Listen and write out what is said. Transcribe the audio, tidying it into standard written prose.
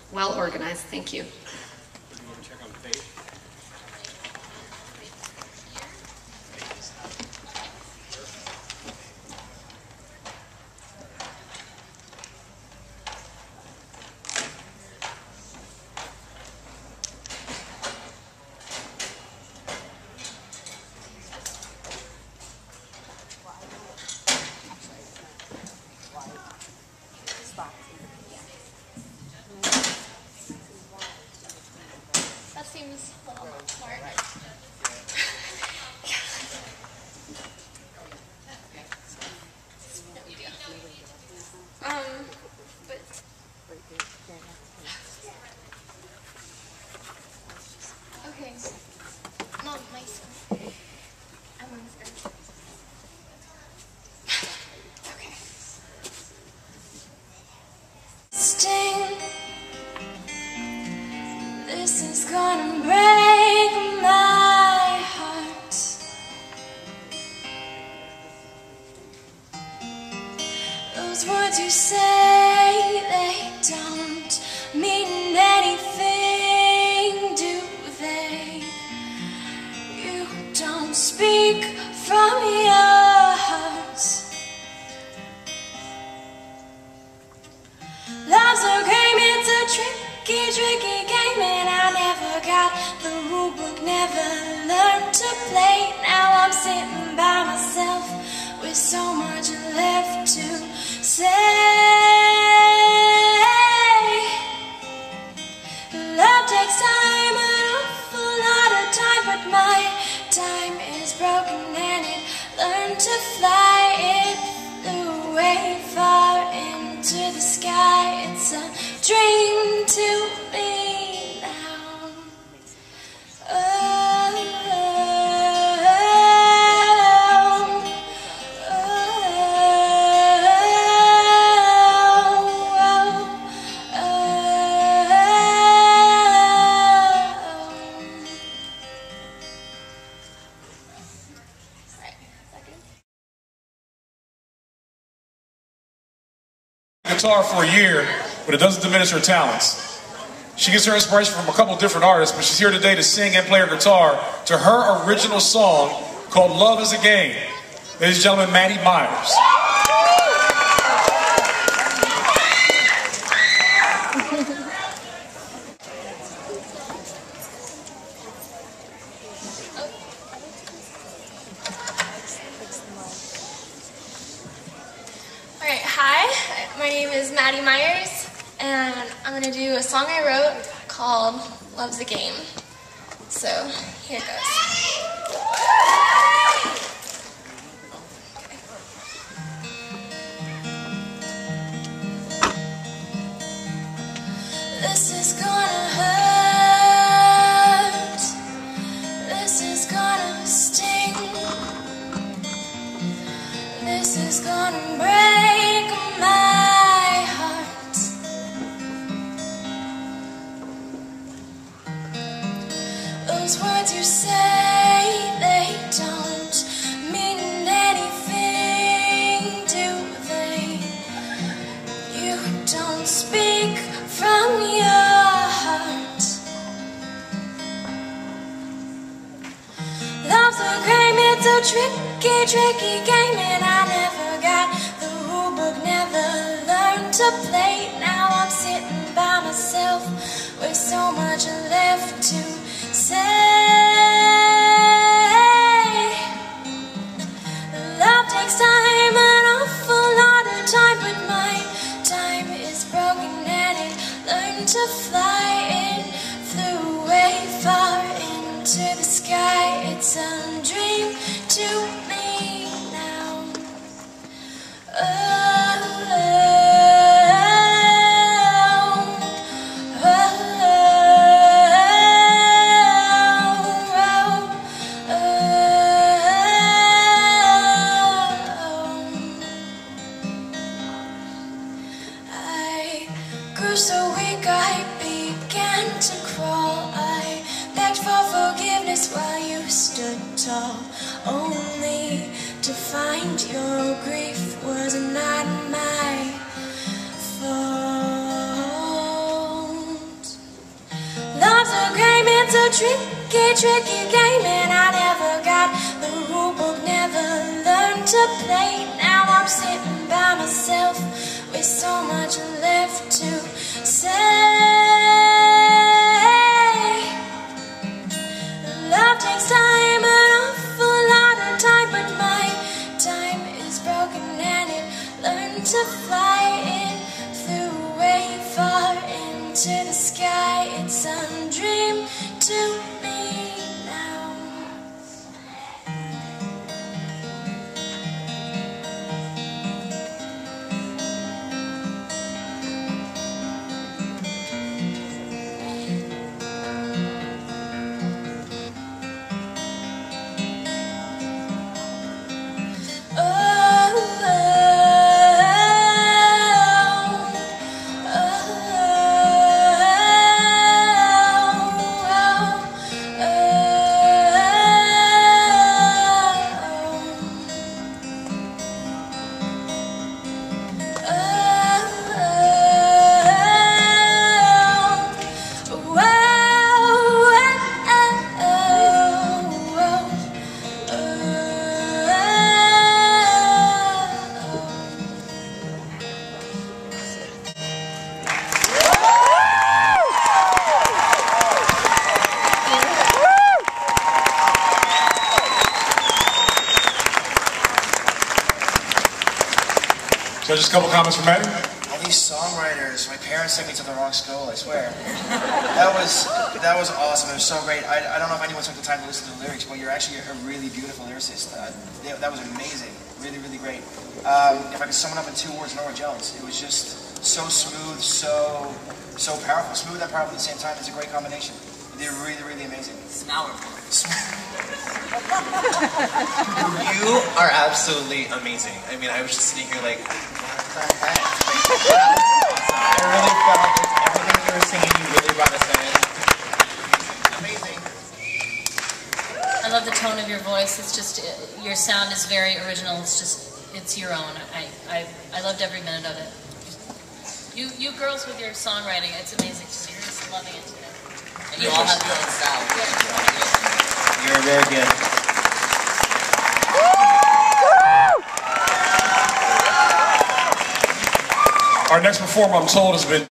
well organized. Thank you. That seems a little smart. But okay. No, nice one. I'm on this end. Okay. Sting. This is gonna break my heart. Those words you say, they don't mean anything, do they? You don't speak from your heart. Love's a game, it's a tricky game, and I never got the rule book, never learned to play. Now I'm sitting by myself with so much left to say. Love takes time, an awful lot of time, but my time is broken and it learned to fly. It flew way far into the sky. It's a dream to me now. Guitar for a year, but it doesn't diminish her talents. She gets her inspiration from a couple different artists, but she's here today to sing and play her guitar to her original song called Love is a Game. Ladies and gentlemen, Maddie Myers. Alright, hi, my name is Maddie Myers, and I'm going to do a song I wrote called Love's a Game. So, here it goes. This is gonna hurt, this is gonna sting, this is gonna break my heart. Those words you say, they don't mean anything, do they? You don't speak from your heart. Love's a game, it's a tricky game, and I never got the rule book, never learned to play. Now I'm sitting by myself with so much left to say. Love takes time, an awful lot of time, but my time is broken and it learned to fly. It flew way far into the sky. It's a dream to me now. I grew so weak I began to crawl. I begged for forgiveness while you stood tall, only to find your grief was not my fault. tricky, tricky game, and I never got the rule book, never learned to play. Now I'm sitting by myself with so much left to say. Love takes time, an awful lot of time, but my time is broken and it learned to fly. It flew way far into the sky. It's a dream to me now. So just a couple comments from Maddie. All these songwriters, my parents sent me to the wrong school, I swear. That was awesome. It was so great. I don't know if anyone took the time to listen to the lyrics, but you're actually a really beautiful lyricist. That was amazing. Really, really great. If I could sum it up in 2 words, Norah Jones. It was just so smooth, so powerful. Smooth and powerful at the same time. It's a great combination. They're really, really amazing. You are absolutely amazing. I mean, I was just sitting here like, what the heck? I really felt like everything you were singing, you really brought us in. Amazing. I love the tone of your voice. It's just, your sound is very original. It's your own. I loved every minute of it. You girls with your songwriting, it's amazing to me. Just loving it today. And you all have your own style. You're very good. Our next performer, I'm told, has been